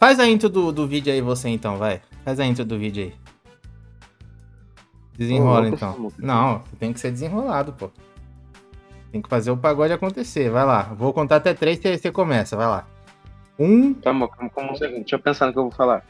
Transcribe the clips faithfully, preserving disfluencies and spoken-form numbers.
Faz a intro do, do vídeo aí você então, vai. Faz a intro do vídeo aí. Desenrola então. Não, tem que ser desenrolado, pô. Tem que fazer o pagode acontecer, vai lá. Vou contar até três e você começa, vai lá. Um... Calma, como, como um segundo, deixa eu pensar no que eu vou falar.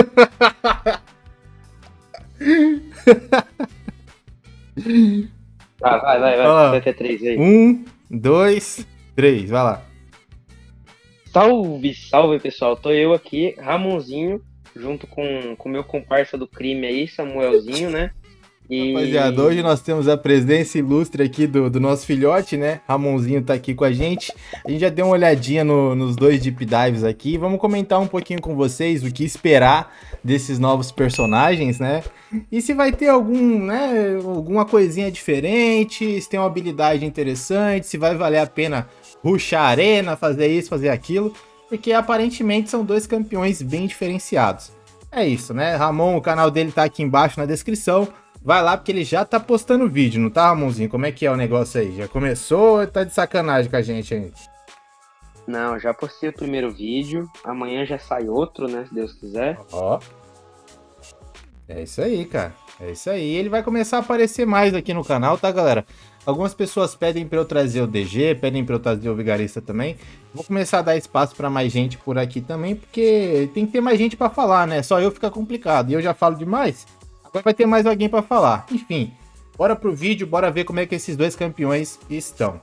Ah, vai, vai, vai. Ó, Vai ter três aí. Um, dois, três, vai lá. Salve, salve, pessoal. Tô eu aqui, Ramonzinho, junto com o meu comparsa do crime aí, Samuelzinho, né? E... Rapaziada, hoje nós temos a presença ilustre aqui do, do nosso filhote, né? Ramonzinho tá aqui com a gente. A gente já deu uma olhadinha no, nos dois Deep Dives aqui. Vamos comentar um pouquinho com vocês o que esperar desses novos personagens, né? E se vai ter algum, né, alguma coisinha diferente, se tem uma habilidade interessante, se vai valer a pena rushar a arena, fazer isso, fazer aquilo. Porque aparentemente são dois campeões bem diferenciados. É isso, né? Ramon, o canal dele tá aqui embaixo na descrição. Vai lá porque ele já tá postando vídeo, não tá, Ramonzinho? Como é que é o negócio aí? Já começou ou tá de sacanagem com a gente aí? Não, já postei o primeiro vídeo. Amanhã já sai outro, né? Se Deus quiser. Ó. É isso aí, cara. É isso aí. Ele vai começar a aparecer mais aqui no canal, tá, galera? Algumas pessoas pedem pra eu trazer o D G, pedem pra eu trazer o Vigarista também. Vou começar a dar espaço pra mais gente por aqui também, porque tem que ter mais gente pra falar, né? Só eu fica complicado. E eu já falo demais. Agora vai ter mais alguém pra falar. Enfim, bora pro vídeo, bora ver como é que esses dois campeões estão.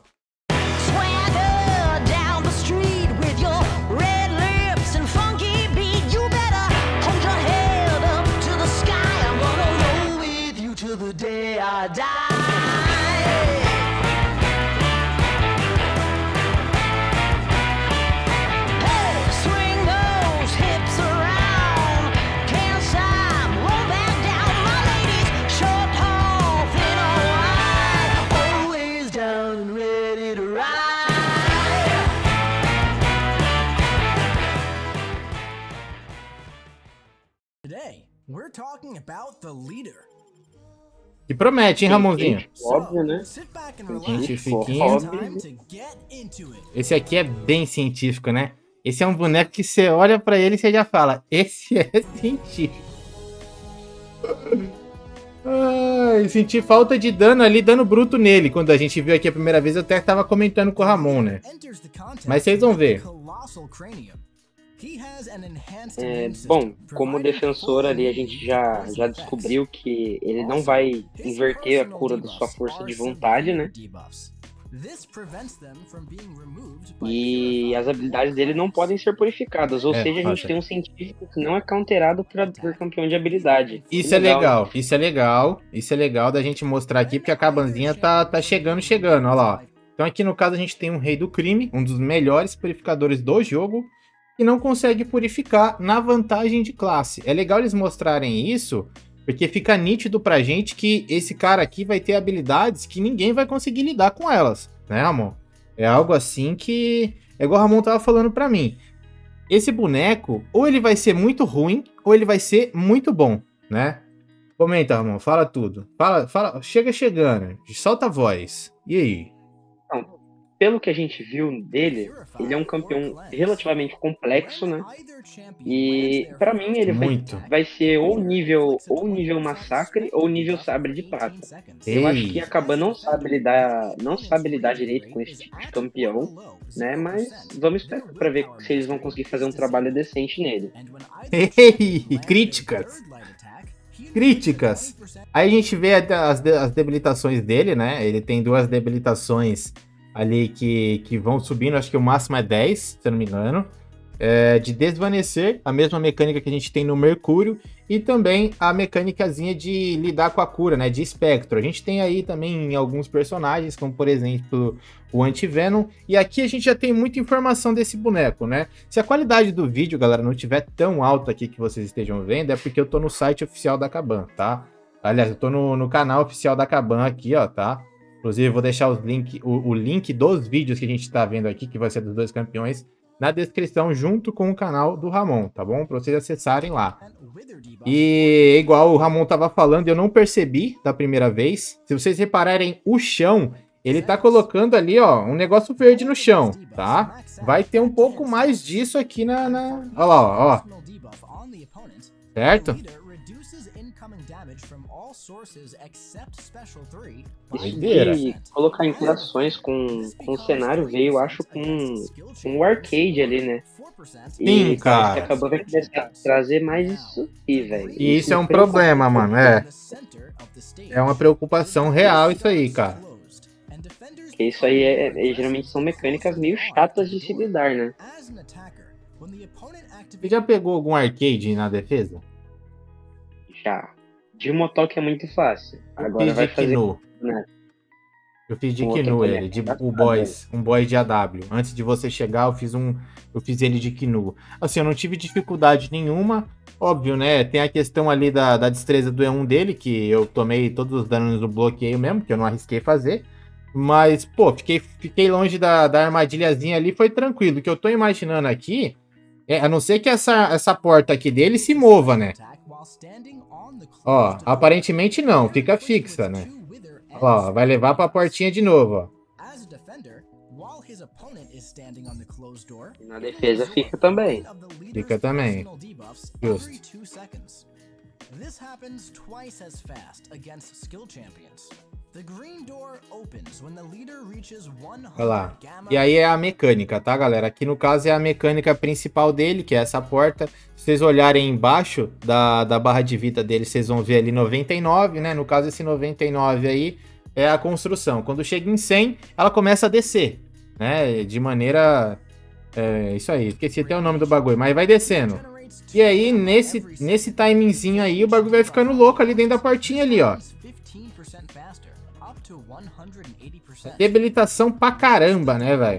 We're talking about the leader. E promete, hein, Ramonzinho? Óbvio, né? Cientifiquinho. Esse aqui é bem científico, né? Esse é um boneco que você olha pra ele e você já fala, esse é científico. Ai, senti falta de dano ali, dano bruto nele. Quando a gente viu aqui a primeira vez, eu até tava comentando com o Ramon, né? Mas vocês vão ver. É, bom, como defensor ali a gente já, já descobriu que ele não vai inverter a cura da sua força de vontade, né? E as habilidades dele não podem ser purificadas, ou é, seja, a gente pode. tem um científico que não é counterado por, por campeão de habilidade. Isso é legal, isso é legal, isso é legal da gente mostrar aqui, porque a cabanzinha tá, tá chegando, chegando, olha lá. Então aqui no caso a gente tem um Rei do Crime, um dos melhores purificadores do jogo, que não consegue purificar na vantagem de classe. É legal eles mostrarem isso, porque fica nítido pra gente que esse cara aqui vai ter habilidades que ninguém vai conseguir lidar com elas, né, Ramon? É algo assim que... é igual o Ramon tava falando pra mim. Esse boneco, ou ele vai ser muito ruim, ou ele vai ser muito bom, né? Comenta, Ramon, fala tudo. Fala, fala, chega chegando, solta a voz. E aí? Não. Pelo que a gente viu dele, ele é um campeão relativamente complexo, né? E pra mim ele vai, vai ser ou nível ou nível massacre ou nível sabre de prata. Ei. Eu acho que a Kabam não sabe lidar, não sabe lidar direito com esse tipo de campeão, né? Mas vamos esperar pra ver se eles vão conseguir fazer um trabalho decente nele. Ei, críticas. Críticas. Aí a gente vê as, as debilitações dele, né? Ele tem duas debilitações ali que, que vão subindo, acho que o máximo é dez, se eu não me engano. É, de desvanecer, a mesma mecânica que a gente tem no Mercúrio, e também a mecânicazinha de lidar com a cura, né, de espectro. A gente tem aí também em alguns personagens, como por exemplo o Anti-Venom, e aqui a gente já tem muita informação desse boneco, né. Se a qualidade do vídeo, galera, não tiver tão alta aqui que vocês estejam vendo, é porque eu tô no site oficial da Kabam, tá? Aliás, eu tô no, no canal oficial da Kabam aqui, ó, tá? Inclusive, eu vou deixar os link, o, o link dos vídeos que a gente está vendo aqui, que vai ser dos dois campeões, na descrição, junto com o canal do Ramon, tá bom? Para vocês acessarem lá. E igual o Ramon tava falando, eu não percebi da primeira vez. Se vocês repararem o chão, ele tá colocando ali, ó, um negócio verde no chão, tá? Vai ter um pouco mais disso aqui na... na... Olha lá, ó, ó. Certo? Isso de colocar interações com, com o cenário veio, acho, com, com o arcade ali, né? Sim, e cara. Você acabou de começar a trazer mais isso aqui, velho. E isso é um problema, mano, é. É uma preocupação real isso aí, cara. Porque isso aí, é, é, geralmente, são mecânicas meio chatas de se lidar, né? Você já pegou algum arcade na defesa? Já. De motoque é muito fácil. Eu Agora fiz vai de fazer... Kinu. Né? Eu fiz de Com Kinu outra ele, de boneca. o boys, um boy de A W. Antes de você chegar, eu fiz um, eu fiz ele de Kinu. Assim, eu não tive dificuldade nenhuma. Óbvio, né? Tem a questão ali da, da destreza do E um dele, que eu tomei todos os danos no bloqueio mesmo, que eu não arrisquei fazer. Mas, pô, fiquei, fiquei longe da, da armadilhazinha ali, foi tranquilo. O que eu tô imaginando aqui, é, a não ser que essa, essa porta aqui dele se mova, né? Ó, aparentemente não, fica fixa, né? Ó, vai levar pra portinha de novo, ó. Na defesa fica também. Fica também. Justo. This happens twice as fast against skill champions. The green door opens when the leader reaches one hundred. Olha lá. E aí é a mecânica, tá, galera? Aqui no caso é a mecânica principal dele, que é essa porta. Se vocês olharem embaixo da, da barra de vida dele, vocês vão ver ali noventa e nove, né? No caso, esse noventa e nove aí é a construção. Quando chega em cem, ela começa a descer, né? De maneira... É, isso aí, esqueci até o nome do bagulho, mas vai descendo. E aí, nesse, nesse timingzinho aí, o bagulho vai ficando louco ali dentro da portinha ali, ó. Debilitação pra caramba, né, velho?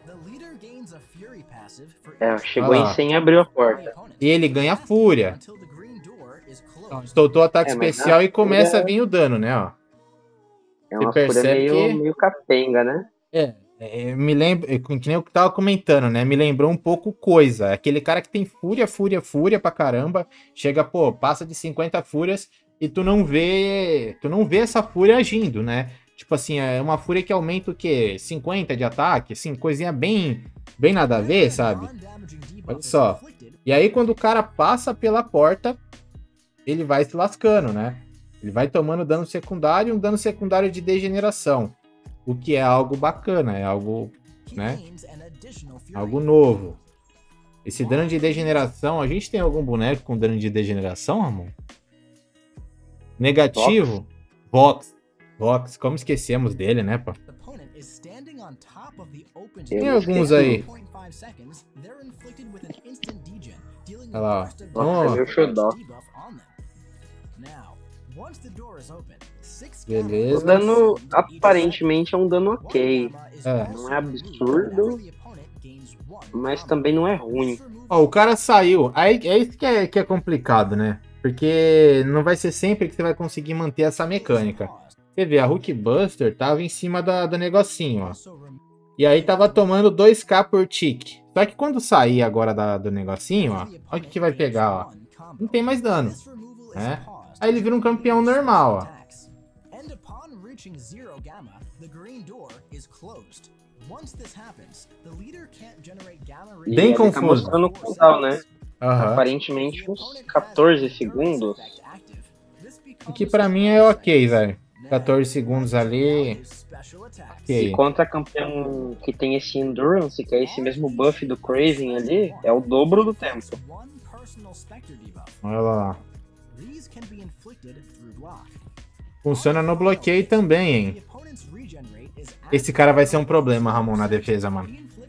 É, chegou em cem e abriu a porta. E ele ganha fúria. Soltou o ataque É, especial e começa fúria... a vir o dano, né, ó. É uma Você fúria percebe meio, que... meio capenga, né? É. É, me lembro, que nem eu tava comentando, né? Me lembrou um pouco Coisa. Aquele cara que tem fúria, fúria, fúria pra caramba. Chega, pô, passa de cinquenta fúrias e tu não vê. Tu não vê essa fúria agindo, né? Tipo assim, é uma fúria que aumenta o quê? cinquenta de ataque, assim, coisinha bem, bem nada a ver, sabe? Olha só. E aí, quando o cara passa pela porta, ele vai se lascando, né? Ele vai tomando dano secundário e um dano secundário de degeneração. O que é algo bacana, é algo, né? Algo novo. Esse dano de degeneração, a gente tem algum boneco com dano de degeneração, Ramon? Negativo? Vox. Vox, como esquecemos dele, né, pô? Tem alguns aí. Olha lá, ó. Nossa, é meu xodó. Beleza. O dano, aparentemente, é um dano ok. É. Não é absurdo, mas também não é ruim. Ó, o cara saiu. Aí é isso que é, que é complicado, né? Porque não vai ser sempre que você vai conseguir manter essa mecânica. Você vê, a Hulk Buster tava em cima da, do negocinho, ó. E aí tava tomando dois K por tique. Só que quando sair agora da, do negocinho, ó. Olha o que, que vai pegar, ó. Não tem mais dano, né? Aí ele vira um campeão normal, ó. Bem confuso. Tá mostrando o cooldown, né? Uhum. Aparentemente uns quatorze segundos. O que pra mim é ok, velho. quatorze segundos ali. Okay. E contra campeão que tem esse Endurance, que é esse mesmo buff do Craven ali, é o dobro do tempo. Olha lá. Funciona no bloqueio também, hein? Esse cara vai ser um problema, Ramon, na defesa, mano.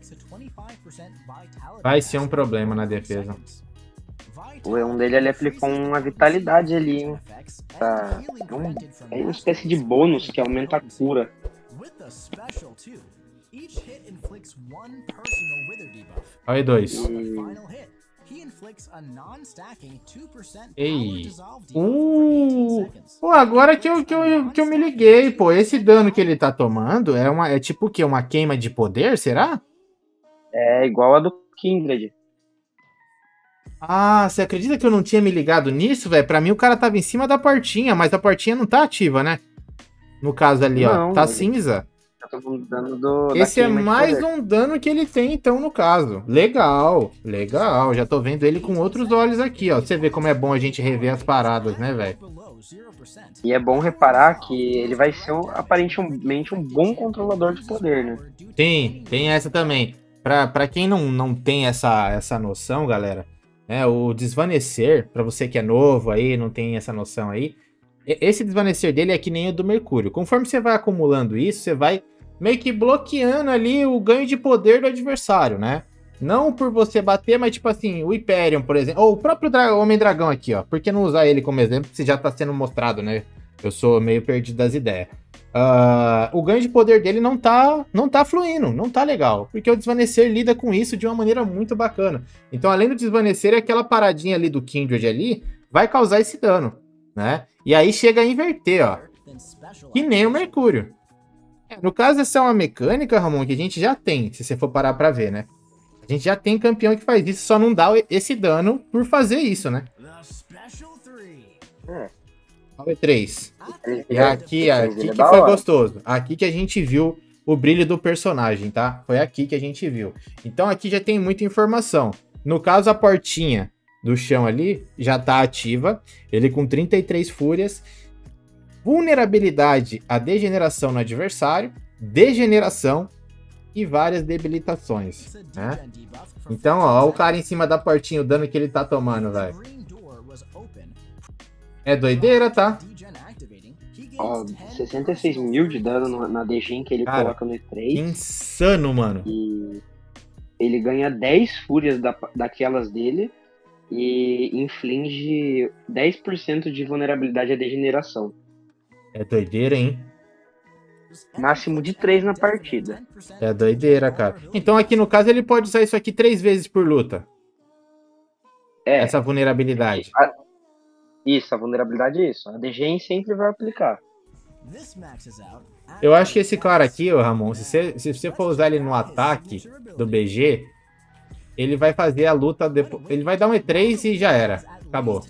Vai ser um problema na defesa. O E um dele ele aplicou uma vitalidade ali, hein? Tá. É, um, é uma espécie de bônus que aumenta a cura. Olha aí, dois. E... Ei. Uh! Pô, agora que eu, que, eu, que eu me liguei, pô. Esse dano que ele tá tomando é, uma, é tipo o quê? Uma queima de poder, será? É igual a do Kindred. Ah, você acredita que eu não tinha me ligado nisso, velho? Pra mim o cara tava em cima da portinha, mas a portinha não tá ativa, né? No caso ali, ó. Não, Tá ele- cinza. Tá tomando dano do... Esse é mais um dano que ele tem, então, no caso. Legal, legal. Já tô vendo ele com outros olhos aqui, ó. Você vê como é bom a gente rever as paradas, né, velho? E é bom reparar que ele vai ser, um, aparentemente, um bom controlador de poder, né? Tem, tem essa também. Pra, pra quem não, não tem essa, essa noção, galera, é, o desvanecer, pra você que é novo aí, não tem essa noção aí, esse desvanecer dele é que nem o do Mercúrio. Conforme você vai acumulando isso, você vai meio que bloqueando ali o ganho de poder do adversário, né? Não por você bater, mas tipo assim, o Hyperion, por exemplo, ou o próprio Dra- Homem-Dragão aqui, ó. Por que não usar ele como exemplo, se já tá sendo mostrado, né? Eu sou meio perdido das ideias. Uh, o ganho de poder dele não tá, não tá fluindo, não tá legal. Porque o desvanecer lida com isso de uma maneira muito bacana. Então, além do desvanecer, aquela paradinha ali do Kindred ali vai causar esse dano, né? E aí chega a inverter, ó. Que nem o Mercúrio. No caso, essa é uma mecânica, Ramon, que a gente já tem, se você for parar pra ver, né? A gente já tem campeão que faz isso, só não dá esse dano por fazer isso, né? É. O E três. E aqui, aqui que foi gostoso. Aqui que a gente viu o brilho do personagem, tá? Foi aqui que a gente viu. Então aqui já tem muita informação. No caso, a portinha do chão ali já tá ativa. Ele com trinta e três fúrias. Vulnerabilidade à degeneração no adversário. Degeneração e várias debilitações, né? Então, ó, ó o cara em cima da portinha, o dano que ele tá tomando, velho. É doideira, tá? Ó, sessenta e seis mil de dano na D G que ele cara, coloca no E três. Insano, mano. E ele ganha dez fúrias da, daquelas dele e inflige dez por cento de vulnerabilidade à degeneração. É doideira, hein? Máximo de três na partida. É doideira, cara. Então aqui no caso ele pode usar isso aqui três vezes por luta. É. Essa vulnerabilidade. A... Isso, a vulnerabilidade é isso. A D G sempre vai aplicar. Eu acho que esse cara aqui, ô Ramon, se você, se você for usar ele no ataque do B G, ele vai fazer a luta depois. Ele vai dar um E três e já era. Acabou.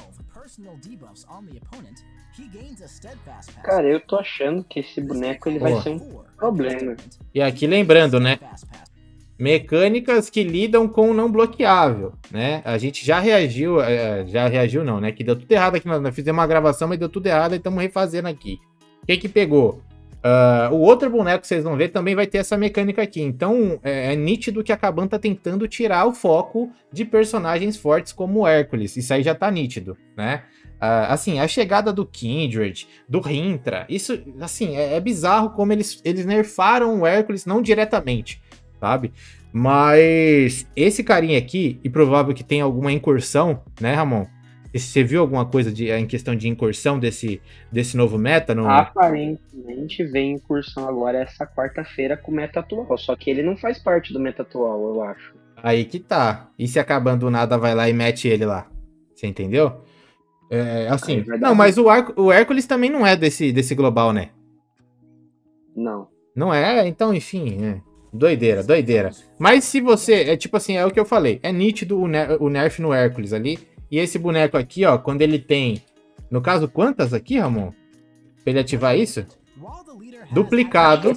Cara, eu tô achando que esse boneco ele vai ser um problema. E aqui lembrando, né? Mecânicas que lidam com o não bloqueável, né? A gente já reagiu, já reagiu não, né? Que deu tudo errado aqui, nós fizemos uma gravação, mas deu tudo errado e estamos refazendo aqui. O que que pegou? Uh, o outro boneco que vocês vão ver também vai ter essa mecânica aqui. Então é, é nítido que a Kabam tá tentando tirar o foco de personagens fortes como o Hércules. Isso aí já tá nítido, né? Uh, assim, a chegada do Kindred, do Rintra, isso, assim, é, é bizarro como eles, eles nerfaram o Hércules, não diretamente, sabe? Mas esse carinha aqui, e provável que tenha alguma incursão, né, Ramon? Você viu alguma coisa de, em questão de incursão desse, desse novo meta? No... Aparentemente vem incursão agora essa quarta-feira com o meta atual, só que ele não faz parte do meta atual, eu acho. Aí que tá. E se acabando do nada vai lá e mete ele lá? Você entendeu? É, assim, não, mas o, Ar o Hércules também não é desse, desse global, né? Não. Não é? Então, enfim, é. Doideira, doideira. Mas se você, é tipo assim, é o que eu falei, é nítido o, ner o nerf no Hércules ali, e esse boneco aqui, ó, quando ele tem, no caso, quantas aqui, Ramon? Pra ele ativar isso? Duplicado.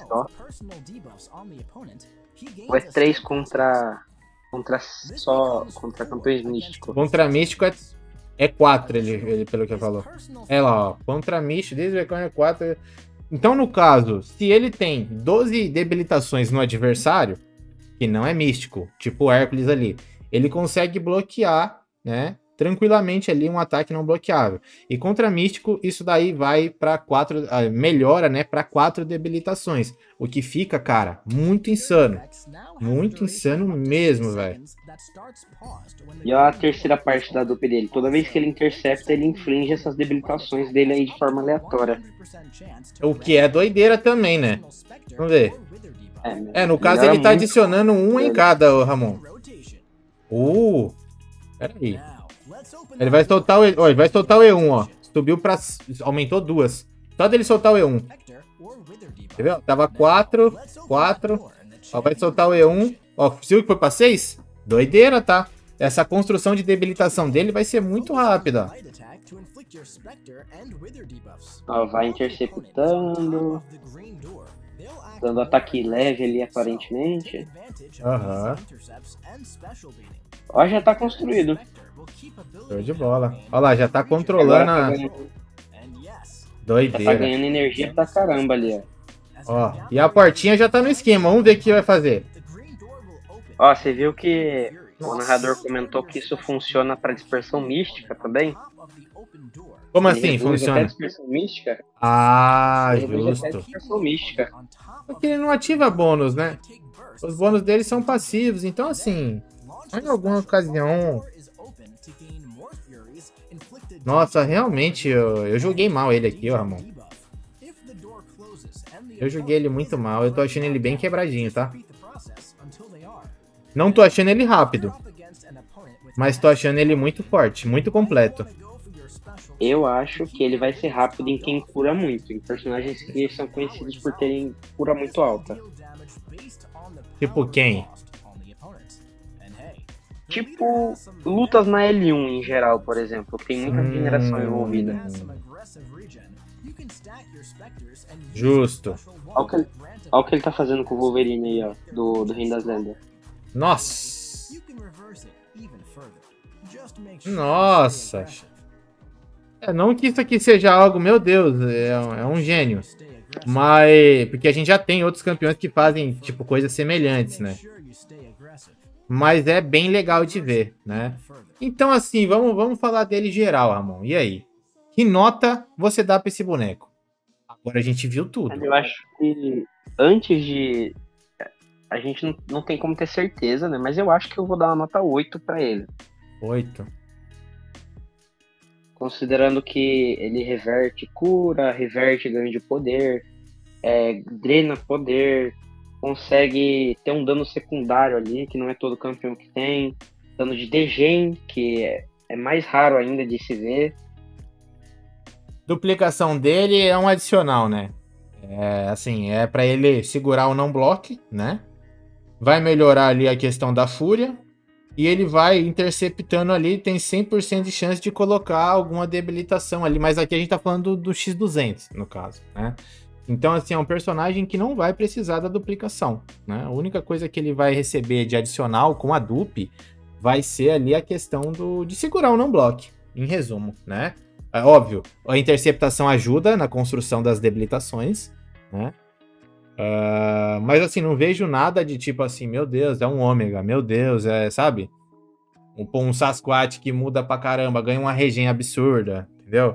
Ou é três contra, contra só, contra campeões místicos? Contra místico é... É quatro, ele, ele, pelo que falou. É lá, ó. Contra místico, desde o é quatro. Então, no caso, se ele tem doze debilitações no adversário, que não é místico, tipo o Hércules ali, ele consegue bloquear, né? Tranquilamente ali um ataque não bloqueável. E contra místico, isso daí vai para quatro, melhora, né, para quatro debilitações, o que fica, cara, muito insano. Muito insano mesmo, velho. E a terceira parte da dupla dele, toda vez que ele intercepta, ele inflige essas debilitações dele aí de forma aleatória. O que é doideira também, né? Vamos ver. É, é no caso ele tá adicionando um em cada, ô, Ramon. Uh, peraí. Ele vai soltar o E, ó, ele vai soltar o E um, ó. Subiu pra... aumentou duas. Só dele soltar o E um. Quer ver? Tava quatro, quatro. Ó, vai soltar o E um. Ó, viu que foi pra seis? Doideira, tá? Essa construção de debilitação dele vai ser muito rápida. Ó, vai interceptando. dando ataque leve ali, aparentemente. Aham. Ó, já tá construído. Show de bola. Olha lá, já tá controlando Tá a... ganhando, Doideira. já tá ganhando energia pra caramba ali, ó. Ó, e a portinha já tá no esquema. Vamos ver o que vai fazer. Ó, você viu que o narrador comentou que isso funciona pra dispersão mística também? Como Ele assim reduz funciona? até dispersão mística. Ah, Ele reduz até justo. dispersão mística. Porque ele não ativa bônus, né? Os bônus dele são passivos. Então, assim, em alguma ocasião... Nossa, realmente, eu, eu joguei mal ele aqui, ó, Ramon. Eu joguei ele muito mal. Eu tô achando ele bem quebradinho, tá? Não tô achando ele rápido. Mas tô achando ele muito forte, muito completo. Eu acho que ele vai ser rápido em quem cura muito. Em personagens que são conhecidos por terem cura muito alta. Tipo quem? Tipo, lutas na L um em geral, por exemplo. Tem muita regeneração envolvida. Justo. Olha o que ele, olha o que ele tá fazendo com o Wolverine aí, ó. Do, do Reino das Lendas. Nossa. Nossa. É, não que isso aqui seja algo, meu Deus, é, um- é um gênio. Mas, porque a gente já tem outros campeões que fazem, tipo, coisas semelhantes, né? Mas é bem legal de ver, né? Então, assim, vamos, vamos falar dele geral, Ramon. E aí? Que nota você dá pra esse boneco? Agora a gente viu tudo. Eu acho que antes de... A gente não, não tem como ter certeza, né? Mas eu acho que eu vou dar uma nota oito pra ele. Oito. Considerando que ele reverte cura, reverte ganho de poder, é, drena poder, consegue ter um dano secundário ali, que não é todo campeão que tem, dano de degen, que é, é mais raro ainda de se ver. Duplicação dele é um adicional, né? É, assim, é pra ele segurar o não block, né? Vai melhorar ali a questão da fúria. E ele vai interceptando ali, tem cem por cento de chance de colocar alguma debilitação ali. Mas aqui a gente tá falando do, do X duzentos, no caso, né? Então, assim, é um personagem que não vai precisar da duplicação, né? A única coisa que ele vai receber de adicional com a dupe vai ser ali a questão do, de segurar o não-block, em resumo, né? É óbvio, a interceptação ajuda na construção das debilitações, né? Uh, mas assim, não vejo nada de tipo assim, meu Deus, é um ômega, meu Deus, é, sabe? Um, um Sasquatch que muda pra caramba, ganha uma regen absurda, entendeu?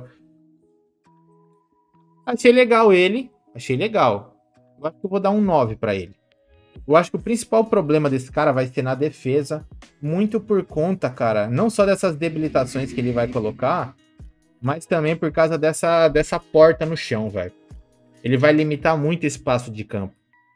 Achei legal ele, achei legal. Eu acho que eu vou dar um nove pra ele. Eu acho que o principal problema desse cara vai ser na defesa, muito por conta, cara, não só dessas debilitações que ele vai colocar, mas também por causa dessa, dessa porta no chão, velho. Ele vai limitar muito espaço de campo.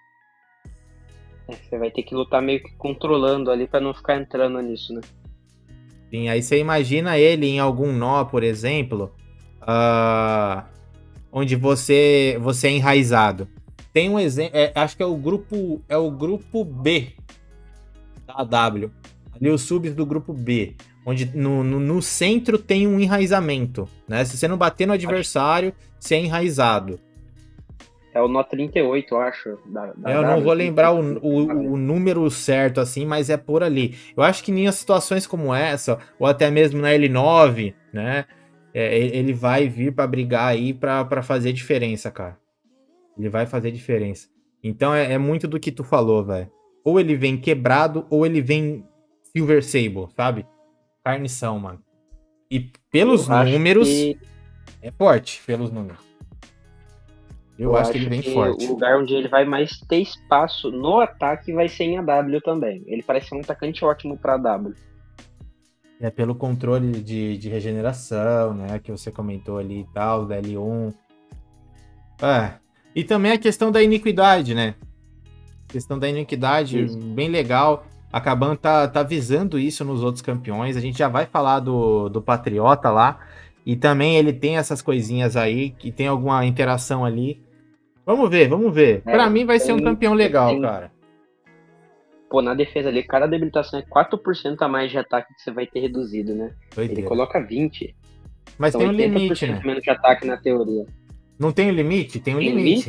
É, você vai ter que lutar meio que controlando ali pra não ficar entrando nisso, né? Sim, aí você imagina ele em algum nó, por exemplo, uh, onde você, você é enraizado. Tem um exemplo, é, acho que é o grupo, é o grupo B da W. Ali os subs do grupo B, onde no, no, no centro tem um enraizamento, né? Se você não bater no adversário, você é enraizado. É o nó trinta e oito, eu acho. Da, da eu não W, vou lembrar o, o, o número certo, assim, mas é por ali. Eu acho que em situações como essa, ou até mesmo na L nove, né? É, ele vai vir pra brigar aí pra, pra fazer diferença, cara. Ele vai fazer diferença. Então é, é muito do que tu falou, velho. Ou ele vem quebrado, ou ele vem Silver Sable, sabe? Carnição, mano. E pelos Eu acho números, que- é forte, pelos números. Eu, acho que ele vem forte. O lugar onde ele vai mais ter espaço no ataque vai ser em A W também. Ele parece ser um atacante ótimo pra A W. É pelo controle de, de regeneração, né? Que você comentou ali e tal, da L um. É. E também a questão da iniquidade, né? A questão da iniquidade, Isso. bem legal. A Caban tá, tá visando isso nos outros campeões. A gente já vai falar do, do Patriota lá. E também ele tem essas coisinhas aí, que tem alguma interação ali. Vamos ver, vamos ver. É, pra mim vai ser um tem- campeão legal, tem- cara. Pô, na defesa ali, cada debilitação é quatro por cento a mais de ataque que você vai ter reduzido, né? Ele Doideira. coloca vinte. Mas Então tem um oitenta por limite, cento né? menos de ataque na teoria. Não tem um limite? Tem um Tem limite. limite?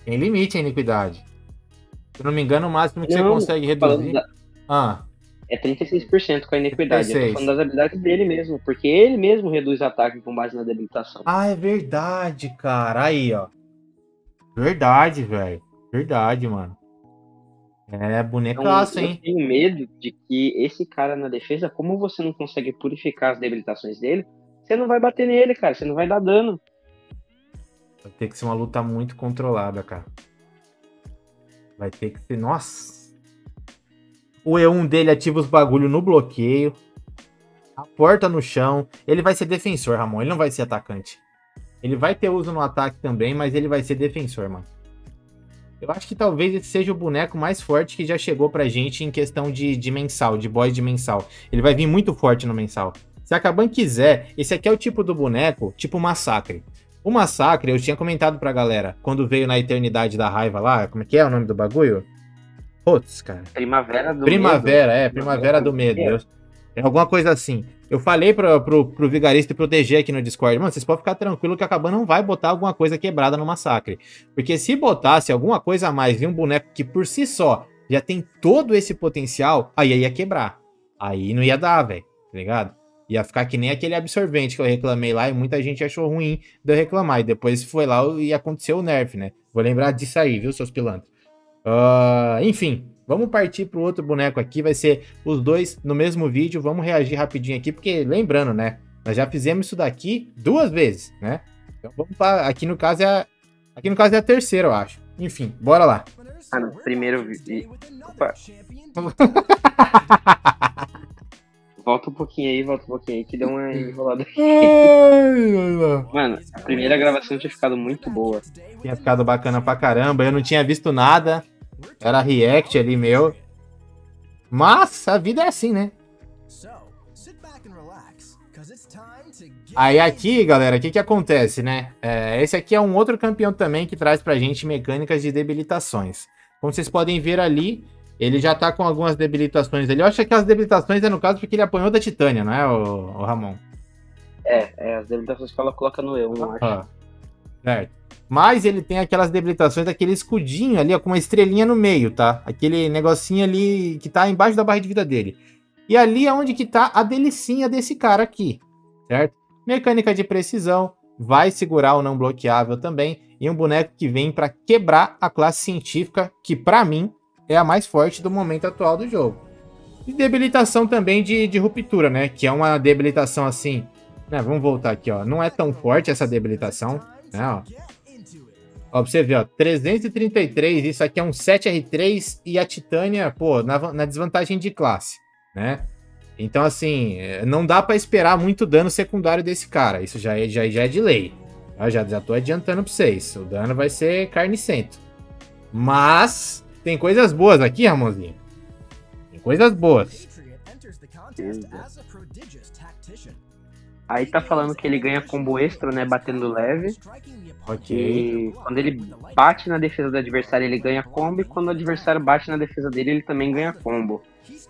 Tem limite a iniquidade. Se eu não me engano, o máximo que não, você consegue reduzir... Da... Ah. É trinta e seis por cento com a iniquidade. trinta e seis. Eu tô falando das habilidades dele mesmo, porque ele mesmo reduz ataque com base na debilitação. Ah, é verdade, cara. Aí, ó. Verdade, velho. Verdade, mano. É bonecaço, então, hein? Eu tenho medo de que esse cara na defesa, como você não consegue purificar as debilitações dele, você não vai bater nele, cara. Você não vai dar dano. Vai ter que ser uma luta muito controlada, cara. Vai ter que ser... Nossa! O E um dele ativa os bagulho no bloqueio. A porta no chão. Ele vai ser defensor, Ramon. Ele não vai ser atacante. Ele vai ter uso no ataque também, mas ele vai ser defensor, mano. Eu acho que talvez esse seja o boneco mais forte que já chegou pra gente em questão de, de mensal, de boss de mensal. Ele vai vir muito forte no mensal. Se a Kaban quiser, esse aqui é o tipo do boneco, tipo Massacre. O Massacre, eu tinha comentado pra galera, quando veio na Eternidade da Raiva lá, como é que é o nome do bagulho? Putz, cara. Primavera do Primavera, Medo. é, Primavera do Medo. Eu, é alguma coisa assim. Eu falei pro, pro, pro Vigarista e pro D G aqui no Discord, mano, vocês podem ficar tranquilo que a Kaban não vai botar alguma coisa quebrada no Massacre. Porque se botasse alguma coisa a mais e um boneco que por si só já tem todo esse potencial, aí ia quebrar. Aí não ia dar, velho, tá ligado? Ia ficar que nem aquele absorvente que eu reclamei lá e muita gente achou ruim de eu reclamar. E depois foi lá e aconteceu o nerf, né? Vou lembrar disso aí, viu, seus pilantras? Uh, enfim, vamos partir pro outro boneco aqui, vai ser os dois no mesmo vídeo, vamos reagir rapidinho aqui, porque lembrando, né, nós já fizemos isso daqui duas vezes, né, então vamos para, aqui no caso é a, aqui no caso é a terceira, eu acho, enfim, bora lá. Ah, no primeiro vídeo, opa. Volta um pouquinho aí, volta um pouquinho aí, que deu uma enrolada aqui. Mano, a primeira gravação tinha ficado muito boa. Tinha ficado bacana pra caramba, eu não tinha visto nada. Era react ali meu. Mas a vida é assim, né? Aí aqui, galera, o que que acontece, né? É, esse aqui é um outro campeão também que traz pra gente mecânicas de debilitações. Como vocês podem ver ali, ele já tá com algumas debilitações ali. Eu acho que as debilitações é no caso porque ele apanhou da Titânia, não é, o, o Ramon? É, é, as debilitações que ela coloca no E um, eu acho. Ah, certo. Mas ele tem aquelas debilitações daquele escudinho ali, ó, com uma estrelinha no meio, tá? Aquele negocinho ali que tá embaixo da barra de vida dele. E ali é onde que tá a delicinha desse cara aqui, certo? Mecânica de precisão, vai segurar o não bloqueável também, e um boneco que vem pra quebrar a classe científica, que pra mim é a mais forte do momento atual do jogo. E debilitação também de, de ruptura, né? Que é uma debilitação assim... Né? Vamos voltar aqui, ó. Não é tão forte essa debilitação, né? Ó. Ó, pra você ver, ó, trezentos e trinta e três, isso aqui é um sete R três e a Titânia, pô, na, na desvantagem de classe, né? Então, assim, não dá pra esperar muito dano secundário desse cara, isso já é, já, já é de lei. Eu já, já tô adiantando pra vocês, o dano vai ser carnicento. Mas, tem coisas boas aqui, Ramonzinho. Tem coisas boas. Aí tá falando que ele ganha combo extra, né, batendo leve. Ok. E quando ele bate na defesa do adversário, ele ganha combo. E quando o adversário bate na defesa dele, ele também ganha combo.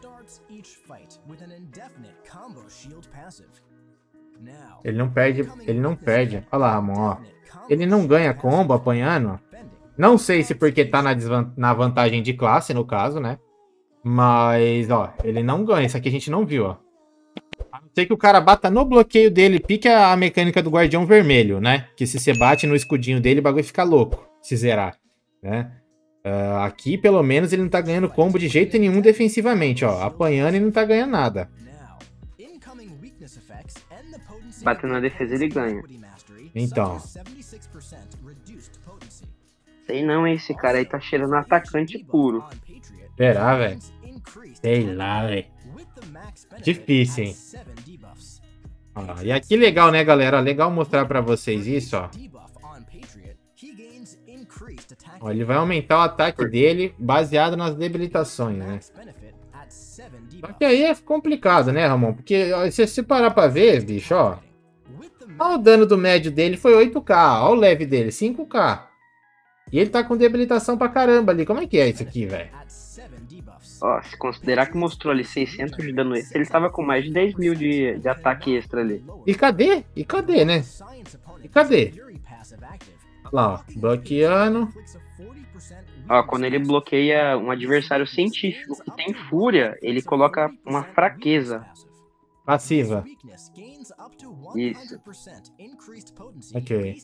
Ele não perde, ele não perde. Olha lá, Ramon, ó. Ele não ganha combo apanhando. Não sei se porque tá na, na vantagem de classe, no caso, né? Mas, ó, ele não ganha. Isso aqui a gente não viu, ó. A não ser que o cara bata no bloqueio dele, pique a mecânica do Guardião Vermelho, né? Que se você bate no escudinho dele, o bagulho fica louco, se zerar, né? Uh, aqui, pelo menos, ele não tá ganhando combo de jeito nenhum defensivamente, ó. Apanhando e não tá ganhando nada. Batendo na defesa, ele ganha. Então. Sei não, esse cara aí tá cheirando atacante puro. Será, velho? Sei lá, velho. Difícil, hein? Ó, e aqui legal, né, galera? Legal mostrar pra vocês isso, ó. Ó, ele vai aumentar o ataque dele baseado nas debilitações, né? Só que aí é complicado, né, Ramon? Porque ó, se você parar pra ver, bicho, ó. Ó, o dano do médio dele foi oito K. Ó o leve dele, cinco K. E ele tá com debilitação pra caramba ali. Como é que é isso aqui, velho? Ó, se considerar que mostrou ali seiscentos de dano extra, ele tava com mais de dez mil de, de ataque extra ali. E cadê? E cadê, né? E cadê? Olha lá, ó. Bloqueando. Ó, quando ele bloqueia um adversário científico que tem fúria, ele coloca uma fraqueza. Passiva. Isso. Ok.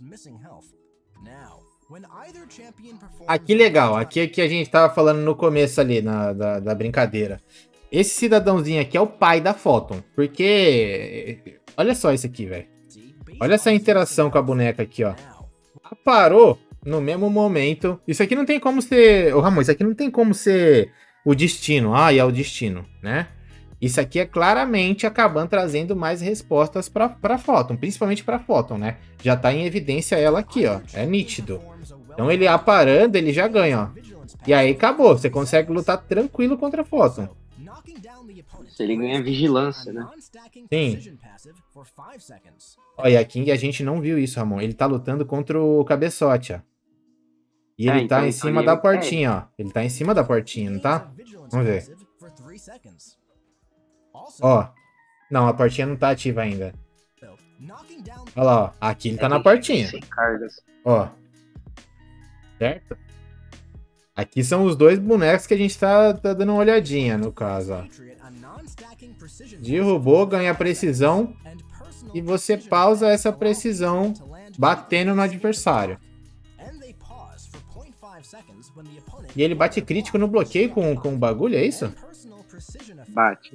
Aqui legal, aqui é que a gente tava falando no começo ali, na, da, da brincadeira. Esse cidadãozinho aqui é o pai da Photon, porque... Olha só isso aqui, velho. Olha essa interação com a boneca aqui, ó. Ela parou no mesmo momento. Isso aqui não tem como ser... Ô, Ramon, isso aqui não tem como ser o destino. Ah, e é o destino, né? Isso aqui é claramente acabando trazendo mais respostas pra, pra Photon, principalmente pra Photon, né? Já tá em evidência ela aqui, ó. É nítido. Então ele aparando, ele já ganha, ó. E aí acabou, você consegue lutar tranquilo contra a Photon. Ele ganha vigilância, né? Sim. Olha, aqui a gente não viu isso, Ramon. Ele tá lutando contra o Cabeçote, ó. E ele é, então, tá em cima da portinha, ó. Ele tá em cima da portinha, não tá? Vamos ver. Ó. Não, a portinha não tá ativa ainda. Olha lá, ó. Aqui ele tá na portinha. Ó. Certo? Aqui são os dois bonecos que a gente tá, tá dando uma olhadinha, no caso, ó. Derrubou, ganha precisão. E você pausa essa precisão batendo no adversário. E ele bate crítico no bloqueio com, com o bagulho, é isso? Bate.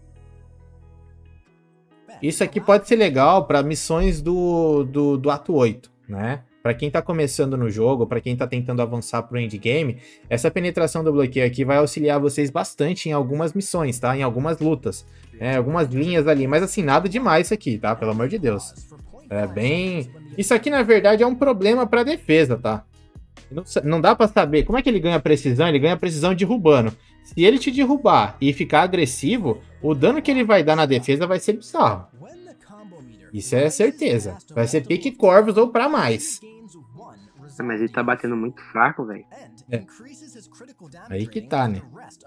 Isso aqui pode ser legal para missões do, do, do ato oito, né? Para quem tá começando no jogo, para quem tá tentando avançar pro endgame, essa penetração do bloqueio aqui vai auxiliar vocês bastante em algumas missões, tá? Em algumas lutas, é, algumas linhas ali, mas assim, nada demais isso aqui, tá? Pelo amor de Deus. É bem... Isso aqui, na verdade, é um problema pra defesa, tá? Não, não dá pra saber. Como é que ele ganha precisão? Ele ganha precisão derrubando. Se ele te derrubar e ficar agressivo, o dano que ele vai dar na defesa vai ser bizarro. Isso é certeza. Vai ser pique Corvus ou pra mais. Mas ele tá batendo muito fraco, velho. É. Aí que tá, né?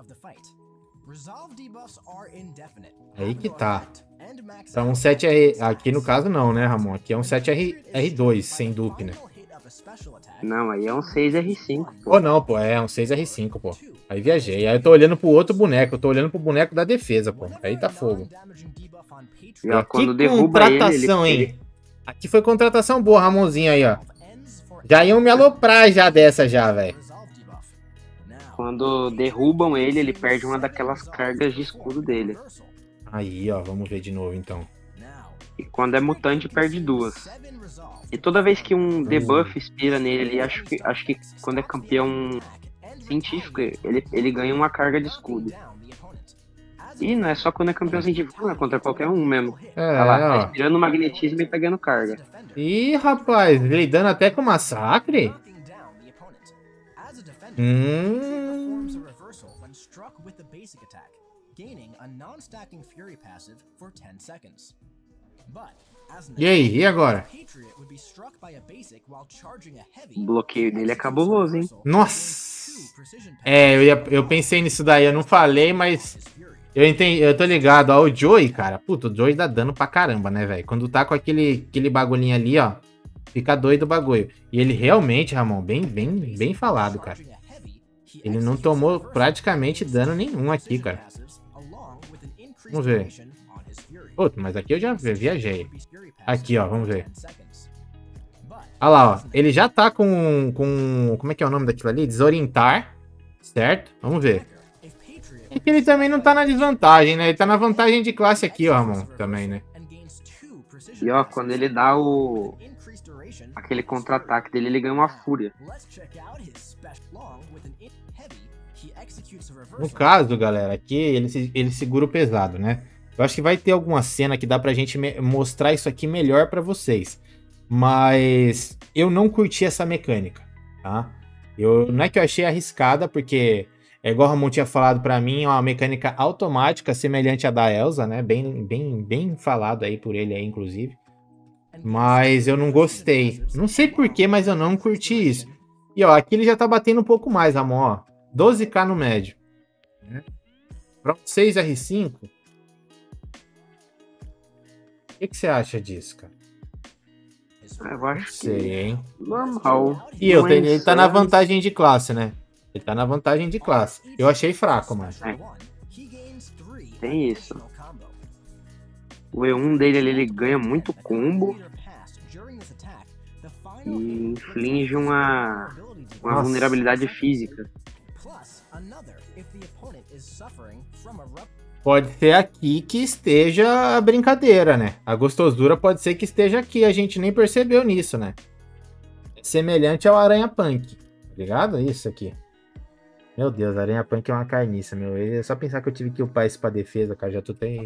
Aí que tá. Então um sete R... Aqui no caso não, né, Ramon? Aqui é um sete R dois, sem dupe, né? Não, aí é um seis R cinco, pô. Ou não, pô. É um seis R cinco, pô. Aí viajei. Aí eu tô olhando pro outro boneco. Eu tô olhando pro boneco da defesa, pô. Aí tá fogo. E ó, quando que contratação, ele, ele... hein? Aqui foi contratação boa, Ramonzinho aí, ó. Já iam me aloprar já dessa já, velho. Quando derrubam ele, ele perde uma daquelas cargas de escudo dele. Aí, ó, vamos ver de novo, então. E quando é mutante, perde duas. E toda vez que um debuff expira nele, ele, acho, que, acho que quando é campeão científico, ele, ele ganha uma carga de escudo. E não é só quando é campeão científico, é contra qualquer um mesmo. É, tá lá, ó. tá expirando magnetismo e pegando carga. Ih, rapaz, lidando até com massacre? Hum... E aí, e agora? O bloqueio dele é cabuloso, hein? Nossa! É, eu, ia, eu pensei nisso daí, eu não falei, mas... Eu entendi, eu tô ligado, ó, o Joey, cara, puta, o Joey dá dano pra caramba, né, velho? Quando tá com aquele, aquele bagulhinho ali, ó, fica doido o bagulho. E ele realmente, Ramon, bem, bem, bem falado, cara. Ele não tomou praticamente dano nenhum aqui, cara. Vamos ver. Puta, mas aqui eu já viajei. Aqui, ó, vamos ver. Olha lá, ó, ele já tá com, com, como é que é o nome daquilo ali? Desorientar, certo? Vamos ver. É que ele também não tá na desvantagem, né? Ele tá na vantagem de classe aqui, ó, Ramon, também, né? E ó, quando ele dá o... aquele contra-ataque dele, ele ganha uma fúria. No caso, galera, aqui ele, ele segura o pesado, né? Eu acho que vai ter alguma cena que dá pra gente mostrar isso aqui melhor pra vocês. Mas eu não curti essa mecânica, tá? Eu, não é que eu achei arriscada, porque... É igual o Ramon tinha falado pra mim, é uma mecânica automática semelhante à da Elsa, né? Bem, bem, bem falado aí por ele aí, inclusive. Mas eu não gostei. Não sei porquê, mas eu não curti isso. E ó, aqui ele já tá batendo um pouco mais, Ramon, ó. doze K no médio. Pra um seis R cinco. O que, que você acha disso, cara? Eu acho Sei, que hein? normal. E eu, Não é tenho- ele tá na insano. vantagem de classe, né? Ele tá na vantagem de classe. Eu achei fraco, mano. É. Tem isso. O E um dele ali, ele ganha muito combo e inflige uma, uma Nossa. vulnerabilidade física. Pode ser aqui que esteja a brincadeira, né? A gostosura pode ser que esteja aqui. A gente nem percebeu nisso, né? É semelhante ao Aranha Punk. Tá ligado? Isso aqui. Meu Deus, Aranha Punk é uma carniça, meu. É só pensar que eu tive que upar isso pra defesa, cara. Já tô até...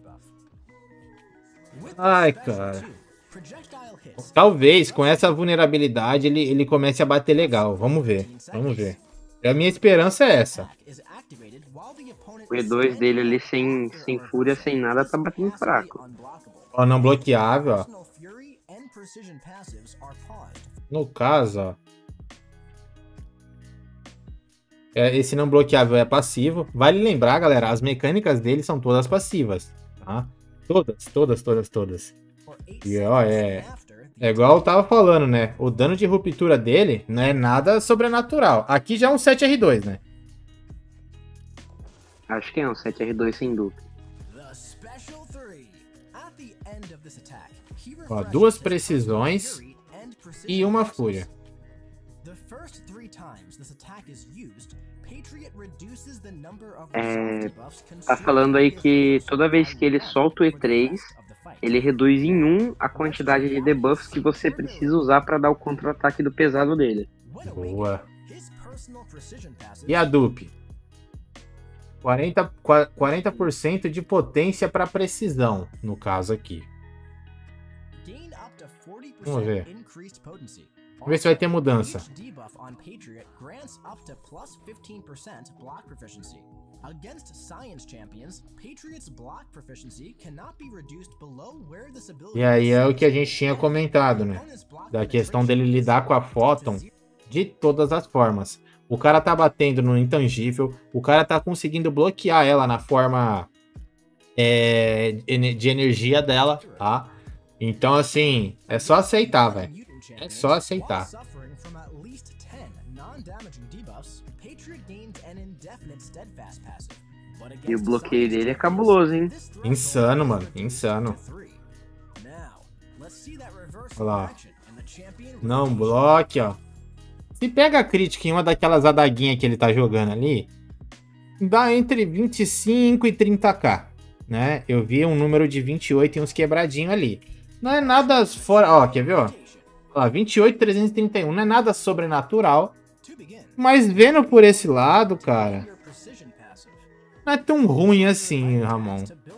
Ai, cara. Talvez com essa vulnerabilidade ele, ele comece a bater legal. Vamos ver. Vamos ver. A minha esperança é essa. O E dois dele ali, sem, sem fúria, sem nada, tá batendo fraco. Ó, não bloqueável, ó. No caso, ó. É, esse não bloqueável é passivo. Vale lembrar, galera, as mecânicas dele são todas passivas, tá? Todas, todas, todas, todas. E ó, é... É igual eu tava falando, né? O dano de ruptura dele não é nada sobrenatural. Aqui já é um sete R dois, né? Acho que é um sete R dois sem dúvida. Ó, duas precisões e uma fúria. É, tá falando aí que toda vez que ele solta o E três, ele reduz em um a quantidade de debuffs que você precisa usar para dar o contra-ataque do pesado dele. Boa. E a dupe? quarenta, quarenta por cento de potência para precisão, no caso aqui. Vamos ver. Vamos ver se vai ter mudança. E aí é o que a gente tinha comentado, né? Da questão dele lidar com a Photon de todas as formas. O cara tá batendo no intangível, o cara tá conseguindo bloquear ela na forma é, de energia dela, tá? Então, assim, é só aceitar, velho. É só aceitar. E o bloqueio dele é cabuloso, hein? Insano, mano. Insano. Olha lá. Não bloque, ó. Se pega a crítica em uma daquelas adaguinhas que ele tá jogando ali, dá entre vinte e cinco e trinta k, né? Eu vi um número de vinte e oito e uns quebradinhos ali. Não é nada fora... Ó, quer ver, ó? Ó, vinte e oito, trezentos e trinta e um. Não é nada sobrenatural. Mas vendo por esse lado, cara... Não é tão ruim assim, Ramon.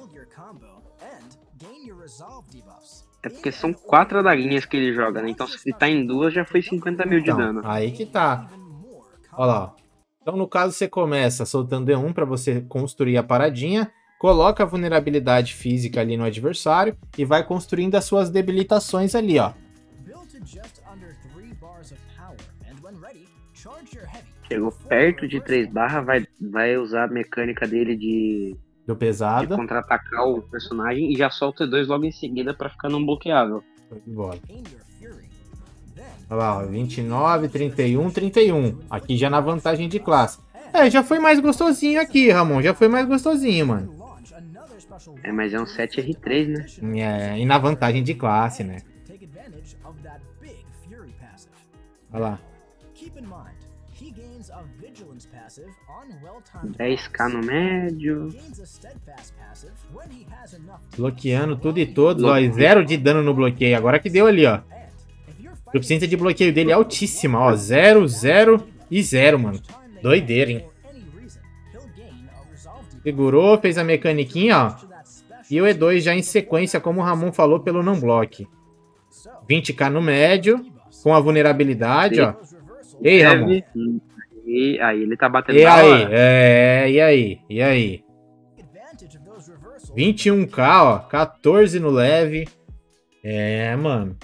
É porque são quatro adaguinhas que ele joga, né? Então se ele tá em duas, já foi cinquenta mil de Então, dano. aí que tá. Olha lá. Então, no caso, você começa soltando D um para você construir a paradinha, coloca a vulnerabilidade física ali no adversário e vai construindo as suas debilitações ali, ó. Chegou perto de três barras, vai, vai usar a mecânica dele de, Do de pesado. contra-atacar o personagem e já solta o E dois logo em seguida pra ficar não bloqueável. Bora. Olha lá, ó, vinte e nove, trinta e um, trinta e um. Aqui já na vantagem de classe. É, já foi mais gostosinho aqui, Ramon. Já foi mais gostosinho, mano. É, mas é um sete R três, né? É, e na vantagem de classe, né? Olha lá. dez k no médio. Bloqueando tudo e todos, ó. E zero de dano no bloqueio. Agora que deu ali, ó. A proficiência de bloqueio dele é altíssima, ó. Zero, zero e zero, mano. Doideira, hein? Segurou, fez a mecaniquinha, ó. E o E dois já em sequência, como o Ramon falou, pelo não bloque. vinte k no médio, com a vulnerabilidade, ó. Ei, Ramon. E aí ele tá batendo E da aí? hora. É, e aí? E aí? vinte e um k, ó. quatorze no leve. É, mano.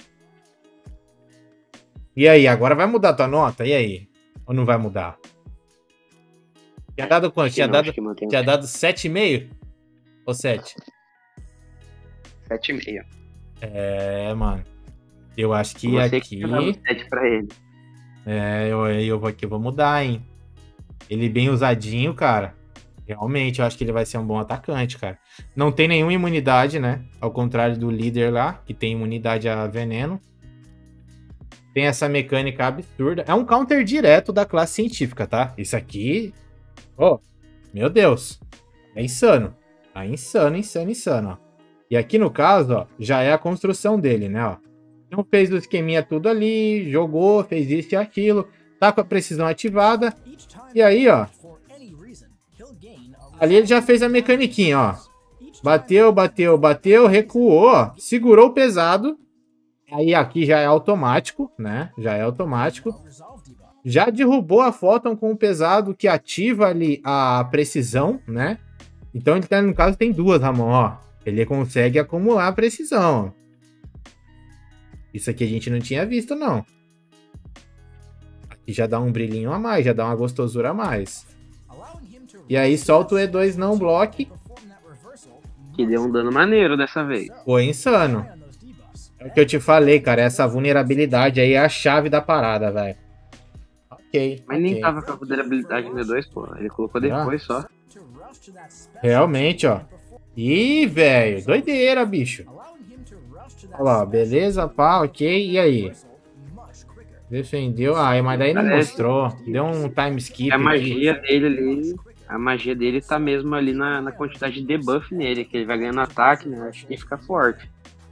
E aí? Agora vai mudar a tua nota? E aí? Ou não vai mudar? Tinha dado quanto? Tinha Não, dado, acho que mantém. tinha dado sete vírgula cinco? Ou sete? sete e meio. É, mano. Eu acho que Você aqui... que dá um set pra ele. É, eu, eu vou aqui, vou mudar, hein? Ele bem usadinho, cara. Realmente, eu acho que ele vai ser um bom atacante, cara. Não tem nenhuma imunidade, né? Ao contrário do líder lá, que tem imunidade a veneno. Tem essa mecânica absurda. É um counter direto da classe científica, tá? Isso aqui... Oh, meu Deus. É insano. Tá insano, insano, insano, ó. E aqui, no caso, ó, já é a construção dele, né, ó. Então fez o esqueminha tudo ali, jogou, fez isso e aquilo. Tá com a precisão ativada. E aí, ó. Ali ele já fez a mecaniquinha, ó. Bateu, bateu, bateu, recuou, ó. Segurou o pesado. Aí aqui já é automático, né? Já é automático. Já derrubou a Photon com o pesado que ativa ali a precisão, né? Então ele tá, no caso, tem duas, Ramon, ó. Ele consegue acumular a precisão, ó. Isso aqui a gente não tinha visto, não. Aqui já dá um brilhinho a mais, já dá uma gostosura a mais. E aí solta o E dois não bloque. Que deu um dano maneiro dessa vez. Foi insano. É o que eu te falei, cara. Essa vulnerabilidade aí é a chave da parada, velho. Ok. Mas okay. nem tava com a vulnerabilidade no E dois, pô. Ele colocou depois só. Realmente, ó. Ih, velho. Doideira, bicho. Olha lá, beleza, pá, ok. E aí? Defendeu. Ah, mas daí não Parece mostrou. Deu um time skip. A magia aqui. dele ali... A magia dele tá mesmo ali na, na quantidade de debuff nele. Que ele vai ganhando ataque, né? Acho que fica forte.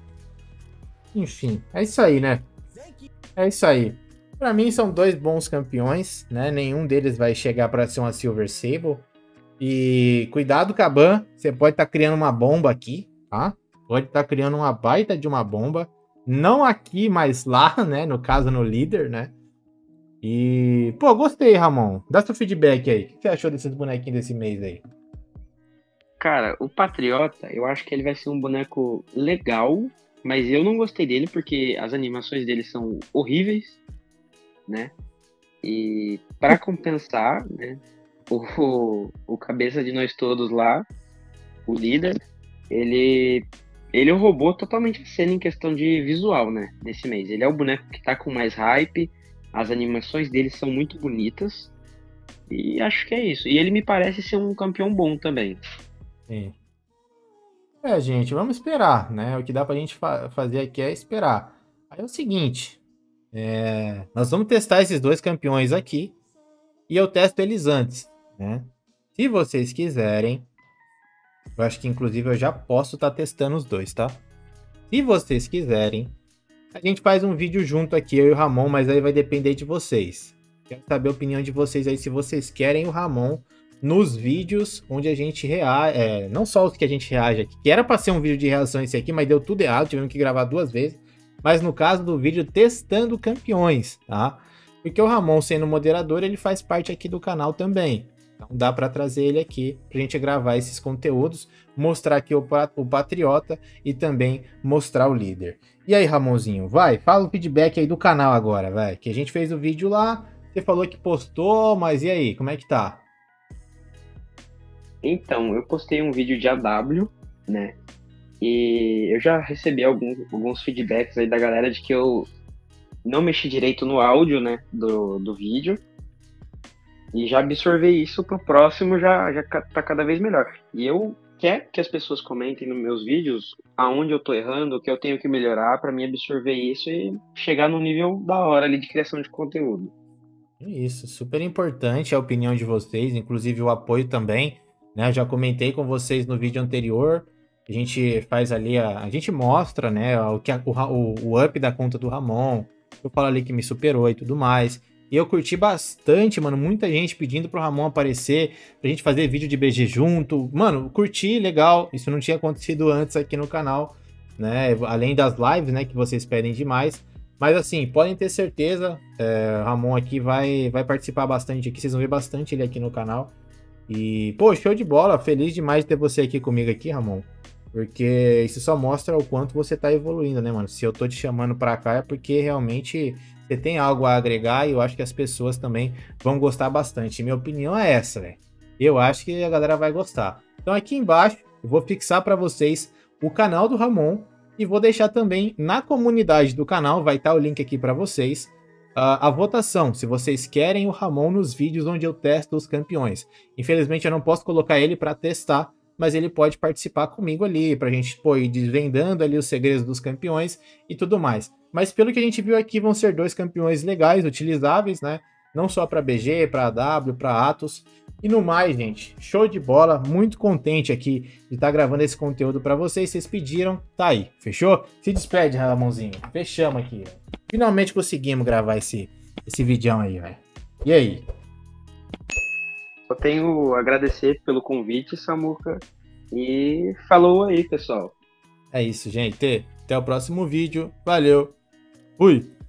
Enfim, é isso aí, né? É isso aí. Pra mim são dois bons campeões, né? Nenhum deles vai chegar pra ser uma Silver Sable. E cuidado, Caban. Você pode estar tá criando uma bomba aqui, tá? Pode estar tá criando uma baita de uma bomba. Não aqui, mas lá, né? No caso, no líder, né? E... Pô, gostei, Ramon. Dá seu feedback aí. O que você achou desses bonequinhos desse mês aí? Cara, o Patriota, eu acho que ele vai ser um boneco legal, mas eu não gostei dele porque as animações dele são horríveis, né? E para compensar, né? O, o cabeça de nós todos lá, o líder, ele, ele roubou totalmente a cena em questão de visual, né? Desse mês. Ele é o boneco que tá com mais hype, as animações dele são muito bonitas, e acho que é isso. E ele me parece ser um campeão bom também. Sim. É, gente, vamos esperar, né? O que dá pra gente fa fazer aqui é esperar. Aí é o seguinte, é... nós vamos testar esses dois campeões aqui, e eu testo eles antes, né? Se vocês quiserem, eu acho que inclusive eu já posso estar tá testando os dois, tá? Se vocês quiserem, a gente faz um vídeo junto aqui, eu e o Ramon, mas aí vai depender de vocês. Quero saber a opinião de vocês aí, se vocês querem o Ramon nos vídeos onde a gente reage, é, não só os que a gente reage aqui, que era para ser um vídeo de reação esse aqui, mas deu tudo errado, tivemos que gravar duas vezes, mas no caso do vídeo testando campeões, tá? Porque o Ramon, sendo moderador, ele faz parte aqui do canal também, então dá para trazer ele aqui pra gente gravar esses conteúdos, mostrar aqui o, o Patriota e também mostrar o líder. E aí, Ramonzinho, vai, fala o feedback aí do canal agora, vai, que a gente fez o vídeo lá, você falou que postou, mas e aí, como é que tá? Então, eu postei um vídeo de A W, né, e eu já recebi alguns, alguns feedbacks aí da galera de que eu não mexi direito no áudio, né, do, do vídeo, e já absorver isso pro próximo já, já tá cada vez melhor. E eu quero que as pessoas comentem nos meus vídeos aonde eu tô errando, o que eu tenho que melhorar para mim absorver isso e chegar no nível da hora ali de criação de conteúdo. Isso, super importante a opinião de vocês, inclusive o apoio também, né? Eu já comentei com vocês no vídeo anterior, a gente faz ali, a, a gente mostra, né, o, que a, o, o up da conta do Ramon, eu falo ali que me superou e tudo mais, e eu curti bastante, mano, muita gente pedindo pro Ramon aparecer, pra gente fazer vídeo de B G junto, mano, curti, legal, isso não tinha acontecido antes aqui no canal, né, além das lives, né, que vocês pedem demais, mas assim, podem ter certeza, é, o Ramon aqui vai, vai participar bastante aqui, vocês vão ver bastante ele aqui no canal. E, pô, show de bola, feliz demais de ter você aqui comigo aqui, Ramon. Porque isso só mostra o quanto você tá evoluindo, né, mano? Se eu tô te chamando pra cá é porque realmente você tem algo a agregar e eu acho que as pessoas também vão gostar bastante. Minha opinião é essa, velho. Eu acho que a galera vai gostar. Então aqui embaixo eu vou fixar pra vocês o canal do Ramon, E vou deixar também na comunidade do canal, vai estar o link aqui para vocês, uh, a votação, se vocês querem o Ramon nos vídeos onde eu testo os campeões. Infelizmente eu não posso colocar ele para testar, mas ele pode participar comigo ali, pra gente pô, ir desvendando ali os segredos dos campeões e tudo mais. Mas pelo que a gente viu aqui, vão ser dois campeões legais, utilizáveis, né? Não só para B G, para A W, para Atos. E no mais, gente, show de bola, muito contente aqui de estar gravando esse conteúdo para vocês, vocês pediram, tá aí, fechou? Se despede, Ramonzinho, fechamos aqui. Finalmente conseguimos gravar esse, esse vídeo aí, velho. E aí? Eu tenho a agradecer pelo convite, Samuca. E falou aí, pessoal. É isso, gente. Até o próximo vídeo. Valeu. Fui.